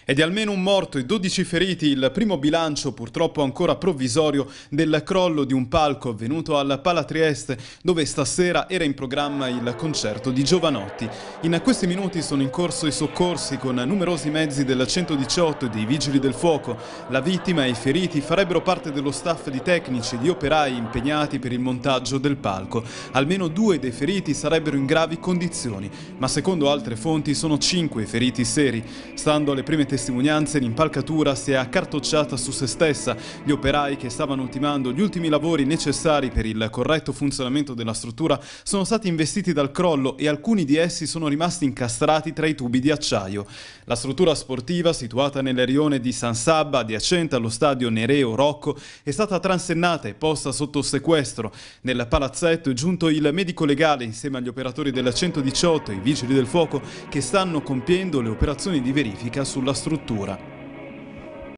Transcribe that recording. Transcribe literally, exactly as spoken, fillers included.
È di almeno un morto e dodici feriti il primo bilancio, purtroppo ancora provvisorio, del crollo di un palco avvenuto al Pala Trieste, dove stasera era in programma il concerto di Jovanotti. In questi minuti sono in corso i soccorsi con numerosi mezzi del centodiciotto e dei vigili del fuoco. La vittima e i feriti farebbero parte dello staff di tecnici e di operai impegnati per il montaggio del palco. Almeno due dei feriti sarebbero in gravi condizioni, ma secondo altre fonti sono cinque i feriti seri. Stando alle prime testimonianze, l'impalcatura si è accartocciata su se stessa. Gli operai che stavano ultimando gli ultimi lavori necessari per il corretto funzionamento della struttura sono stati investiti dal crollo e alcuni di essi sono rimasti incastrati tra i tubi di acciaio. La struttura sportiva, situata nel rione di San Sabba, adiacente allo stadio Nereo Rocco, è stata transennata e posta sotto sequestro. Nel palazzetto è giunto il medico legale insieme agli operatori del centodiciotto e i vigili del fuoco che stanno compiendo le operazioni di verifica sulla struttura.